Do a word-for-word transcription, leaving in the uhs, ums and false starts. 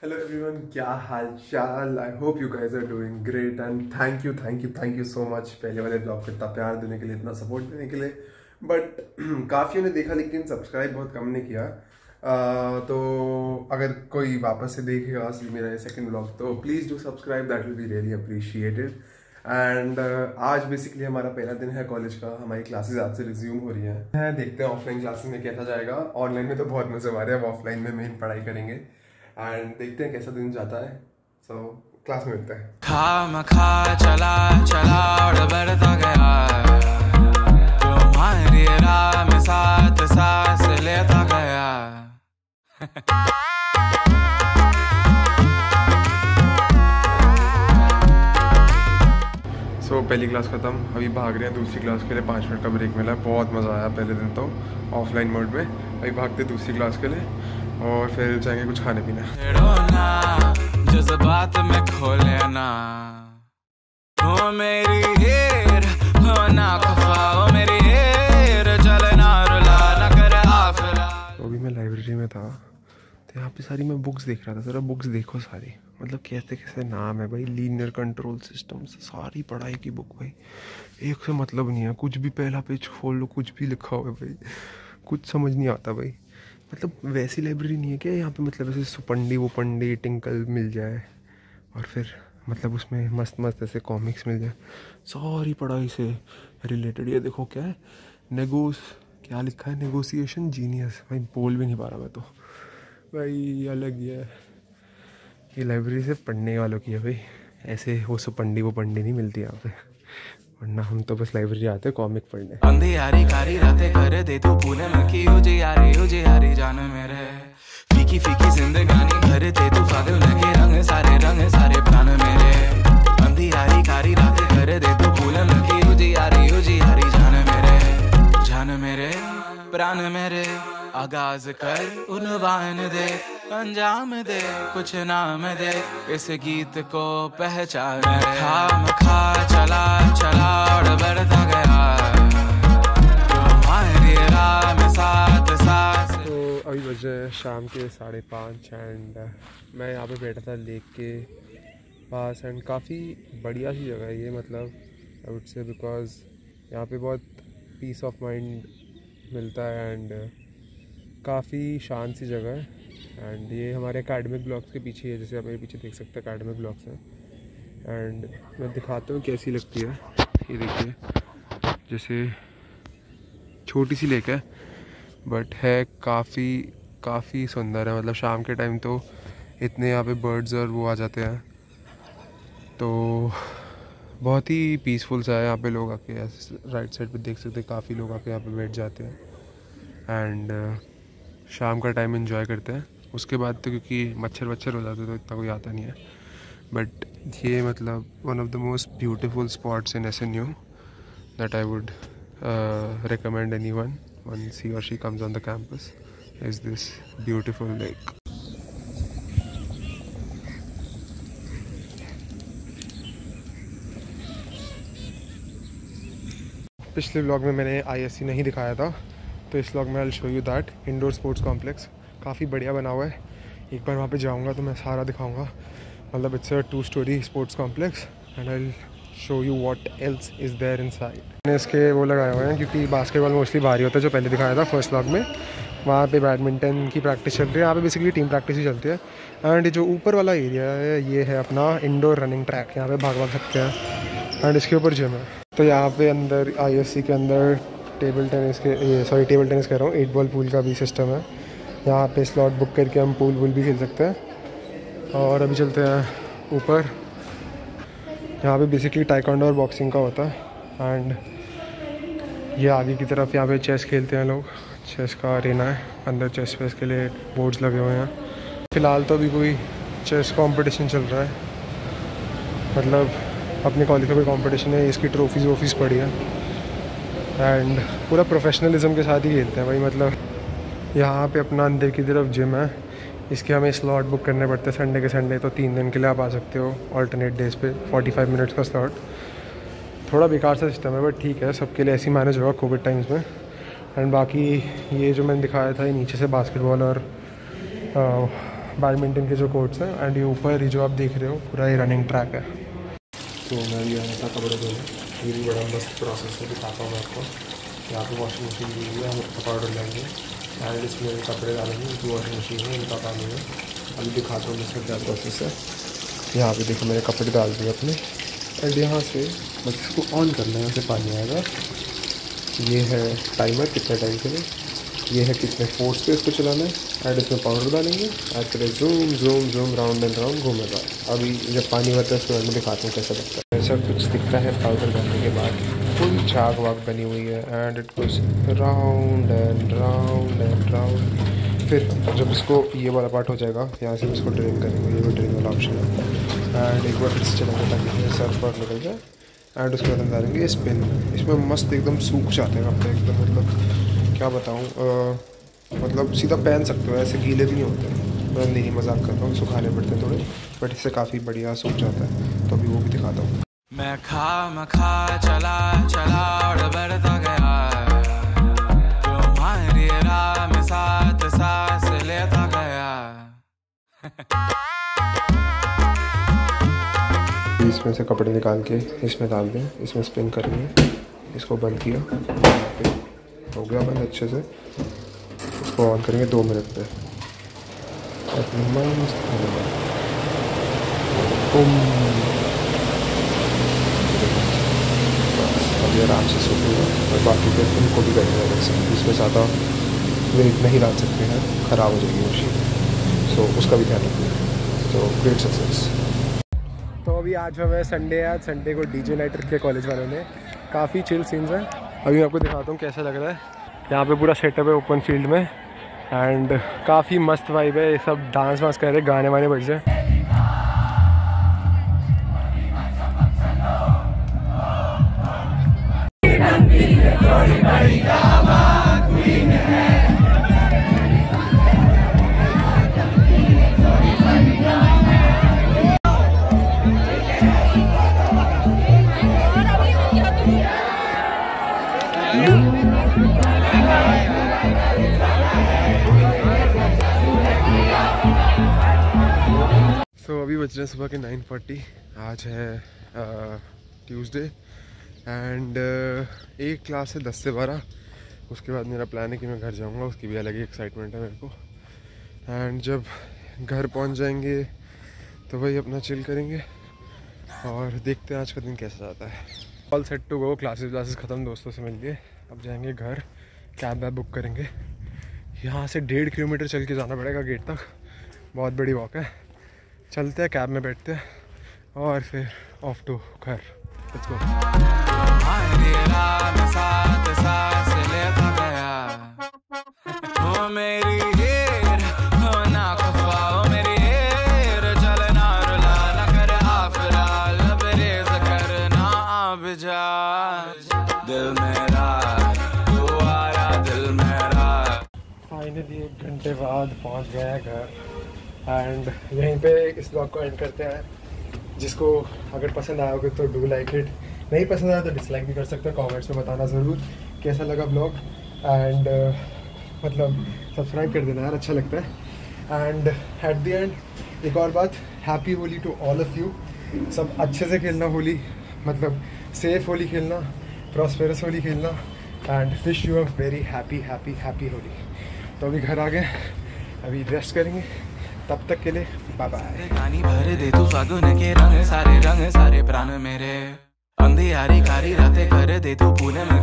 Hello everyone, क्या हाल चाल। I hope you guys are doing great and thank you thank you thank you so much पहले वाले blog को इतना प्यार देने के लिए, इतना सपोर्ट देने के लिए। बट काफ़ियों ने देखा लेकिन सब्सक्राइब बहुत कम ने किया। uh, तो अगर कोई वापस से देखेगा मेरा ये सेकंड ब्लॉग तो please do subscribe, that will be really appreciated. And आज बेसिकली हमारा पहला दिन है कॉलेज का। हमारी क्लासेस आज से रिज्यूम हो रही हैं। देखते हैं ऑफलाइन क्लासेस में कैसा जाएगा। ऑनलाइन में तो बहुत मजे आ रहे हैं, अब ऑफलाइन में मेन पढ़ाई करेंगे एंड देखते हैं कैसा दिन जाता है। सो so, क्लास में मिलते हैं। खा मखा चला चला और बढ़ता गया, तुम्हारी राह में साथ सांस लेता गया। सो so, पहली क्लास ख़त्म, अभी भाग रहे हैं दूसरी क्लास के लिए। पाँच मिनट का ब्रेक मिला है, बहुत मज़ा आया पहले दिन तो ऑफलाइन मोड में। अभी भागते दूसरी क्लास के लिए और फिर जाएंगे कुछ खाने पीने। जज्बात में खो लेना, हो मेरी हीर हो ना खफा, हो मेरी हीर चलना रुला ना कर आफरा। तो अभी मैं लाइब्रेरी में था तो यहाँ पे सारी मैं बुक्स देख रहा था। ज़रा बुक्स देखो सारी, मतलब कैसे कैसे नाम है भाई। लीनियर कंट्रोल सिस्टम, सारी पढ़ाई की बुक भाई, एक से मतलब नहीं है। कुछ भी पहला पेज खोल लो, कुछ भी लिखा हुआ है भाई, कुछ समझ नहीं आता भाई। मतलब वैसी लाइब्रेरी नहीं है क्या यहाँ पे, मतलब ऐसे सुपंडी वुपंडी टिंकल मिल जाए और फिर मतलब उसमें मस्त मस्त ऐसे कॉमिक्स मिल जाए सारी पढ़ाई से रिलेटेड। ये देखो क्या है, नेगोस, क्या लिखा है, नेगोशिएशन जीनियस। भाई बोल भी नहीं पा रहा मैं तो भाई, अलग ही है। ये लाइब्रेरी से पढ़ने वालों की है भाई, ऐसे वो सुपंडी वुपंडी नहीं मिलती यहाँ पे, वरना हम तो बस लाइब्रेरी आते हैं कॉमिक पढ़ने। अंधियारी कारी रातें कर दे तू पुणे में की उजियारी उजियारी जान मेरे, फीकी फीकी जिंदगानी भर दे तू फादल लगे रंग सारे रंग सारे प्राण मेरे। अंधियारी कारी रातें कर दे तू पुणे में की उजियारी उजियारी जान मेरे, जान मेरे प्राण मेरे। आगाज कर उन्वान दे, अंजाम दे कुछ नाम दे, इस गीत को पहचान। खाम खा चला चला और बढ़ता गया, तुम्हारी राह में साथ सांस। तो अभी बजे शाम के साढ़े पाँच एंड मैं यहाँ पे बैठा था लेक के पास एंड काफ़ी बढ़िया सी जगह है ये, मतलब आई वुड से, बिकॉज यहाँ पे बहुत पीस ऑफ माइंड मिलता है एंड काफ़ी शांत सी जगह है। एंड ये हमारे एकेडमिक ब्लॉक्स के पीछे है, जैसे आप मेरे पीछे देख सकते हैं एकेडमिक ब्लॉक्स हैं। एंड मैं दिखाता हूँ कैसी लगती है। ये देखिए, जैसे छोटी सी लेक है बट है काफ़ी काफ़ी सुंदर है। मतलब शाम के टाइम तो इतने यहाँ पे बर्ड्स और वो आ जाते हैं, तो बहुत ही पीसफुल सा है यहाँ पे। लोग आके राइट साइड पे देख सकते हैं, काफ़ी लोग आके यहाँ पे बैठ जाते हैं एंड शाम का टाइम एंजॉय करते हैं। उसके बाद तो क्योंकि मच्छर वच्छर हो जाते तो इतना कोई आता नहीं है, बट ये मतलब one of the most beautiful spots in S N U that I would recommend anyone once he or she comes on the campus is this beautiful lake. पिछले व्लॉग में मैंने आई एस सी नहीं दिखाया था, तो इस vlog में I will show you that indoor sports complex काफ़ी बढ़िया बना हुआ है। एक बार वहाँ पे जाऊँगा तो मैं सारा दिखाऊँगा। मतलब it's a two storey sports complex and I will show you what else is there inside. मैंने इसके वो लगाए हुए हैं क्योंकि बास्केटबॉल मोस्टली बाहर ही होता है, जो पहले दिखाया था फर्स्ट व्लॉग में। वहाँ पे बैडमिंटन की प्रैक्टिस चल रही है, यहाँ पे बेसिकली टीम प्रैक्टिस ही चलती है। एंड जो ऊपर वाला एरिया है ये है अपना इंडोर रनिंग ट्रैक, यहाँ पे भाग भाग सकते हैं एंड इसके ऊपर जिम है। तो यहाँ पे अंदर आई एस सी के अंदर टेबल टेनिस के ये सॉरी टेबल टेनिस कह रहा हूँ, एट बॉल पूल का भी सिस्टम है। यहाँ पे स्लॉट बुक करके हम पूल वूल भी खेल सकते हैं। और अभी चलते हैं ऊपर। यहाँ पे बेसिकली टाइकोंडो और बॉक्सिंग का होता है एंड ये आगे की तरफ यहाँ पे चेस खेलते हैं लोग। चेस का अरेना है, अंदर चेस वेस के लिए बोर्ड्स लगे हुए हैं। फ़िलहाल तो अभी कोई चेस कंपटीशन चल रहा है, मतलब अपने कॉलेज का कोई कंपटीशन है, इसकी ट्रॉफीज़ वॉफीज़ पड़ी है एंड पूरा प्रोफेशनलिज्म के साथ ही खेलते हैं भाई। मतलब यहाँ पे अपना अंदर की तरफ जिम है, इसके हमें स्लॉट बुक करने पड़ते हैं संडे के संडे। तो तीन दिन के लिए आप आ सकते हो ऑल्टरनेट डेज पे, पैंतालीस मिनट्स का स्लॉट। थोड़ा बेकार सा सिस्टम है बट ठीक है, सबके लिए ऐसे ही मैनेज होगा कोविड टाइम्स में। एंड बाकी ये जो मैंने दिखाया था, ये नीचे से बास्केटबॉल और बैडमिंटन के जो कोर्ट्स हैं, एंड ये ऊपर जो आप देख रहे हो पूरा ये रनिंग ट्रैक है। तो मैं भी आया था कपड़े धोने, ये भी बड़ा मस्त प्रोसेस है, दिखाता हूँ मैं आपको। यहाँ पे वॉशिंग मशीन ली हुई है, हम उसका पाउडर लेंगे एंड इसमें कपड़े डालेंगे, इनकी वॉशिंग मशीन है, इनका काम है। अभी दिखाता हूँ इसका क्या प्रोसेस है। यहाँ पे देखो मैंने कपड़े डाल दिए अपने, एंड यहाँ से बस इसको ऑन करना है, यहाँ से पानी आएगा। ये है टाइमर कितने टाइम के लिए, ये है कितने फोर्स पे इसको चलाना है, एंड इसमें पाउडर डालेंगे, आज करें zoom zoom zoom round and round घूमेगा। अभी जब पानी भरता है उसके बाद में दिखाता हूँ कैसा लगता है। ऐसा कुछ दिखता है पाउडर डालने के बाद, फुल झाग वाग बनी हुई है, and it goes round and round and round. फिर जब इसको ये वाला पार्ट हो जाएगा, यहाँ से इसको ड्रेन करेंगे, ये भी ड्रेन वाला ऑप्शन है। एंड एक बार फिर से चलेंगे ताकि सर्फ पर निकल जाए, एंड उसके बाद डालेंगे स्पिन। इसमें मस्त एकदम सूख जाते हैं कपड़े एकदम, मतलब क्या बताऊँ, मतलब सीधा पहन सकते हो, ऐसे गीले भी नहीं होते। मैं नहीं मजाक कर रहा हूँ, सुखाने पड़ते हैं थोड़े, बट इससे काफ़ी बढ़िया सूख जाता है। तो अभी वो भी दिखाता हूँ। मैं खा मैं खा चला चला और बढ़ता गया, तुम्हारी राह में साथ सांस लेता गया। इसमें से कपड़े निकाल के इसमें डाल दें, इसमें स्पिन करेंगे, इसको बंद किया, हो गया बंद अच्छे से। इसको ऑन करेंगे दो मिनट पे, अपनी मस्त अभी आराम से सूखेगा। और बाकी के उनको भी करेंगे वैसे, इसमें ज़्यादा वेट नहीं डाल सकते हैं, ख़राब हो जाएगी मशीन, सो उसका भी ध्यान रखिए। तो ग्रेट सक्सेस। तो अभी आज हमें संडे है, आज संडे को डीजे नाइट रखे कॉलेज वालों ने, काफ़ी चिल सीन्स हैं। अभी मैं आपको दिखाता हूँ कैसा लग रहा है। यहाँ पे पूरा सेटअप है ओपन फील्ड में, एंड काफ़ी मस्त वाइब है। ये सब डांस वांस कर रहे, गाने वाने बज रहे। तो so, अभी बज रहे हैं सुबह के नाइन फोर्टी। आज है ट्यूसडे, एंड एक क्लास है दस से बारह। उसके बाद मेरा प्लान है कि मैं घर जाऊंगा, उसकी भी अलग ही एक्साइटमेंट है मेरे को। एंड जब घर पहुंच जाएंगे तो वही अपना चिल करेंगे और देखते हैं आज का दिन कैसा जाता है। All set to go, classes व्लासेस ख़त्म, दोस्तों से मिल लिए, अब जाएंगे घर। कैब वैब बुक करेंगे, यहाँ से डेढ़ किलोमीटर चल के जाना पड़ेगा गेट तक, बहुत बड़ी वॉक है। चलते हैं, कैब में बैठते हैं और फिर ऑफ टू घर। Let's go. फाइनली एक घंटे बाद पहुंच गया घर, एंड यहीं पे इस ब्लॉग को एंड करते हैं। जिसको अगर पसंद आया होगा तो डू लाइक इट, नहीं पसंद आया तो डिसलाइक भी कर सकते हैं। कमेंट्स में बताना ज़रूर कैसा लगा ब्लॉग, एंड uh, मतलब सब्सक्राइब कर देना यार, अच्छा लगता है। एंड एट द एंड एक और बात, happy Holi to all of you. सब अच्छे से खेलना होली, मतलब सेफ होली खेलना, प्रॉस्पेरस होली खेलना, and wish you a very happy happy happy Holi. तो अभी घर आ गए, अभी रेस्ट करेंगे, तब तक के लिए बाय बाय। गानी भर दे तू फागुन के रंग सारे, रंग सारे प्राण मेरे, अंधियारी कारी रातें कर दे तू पूनम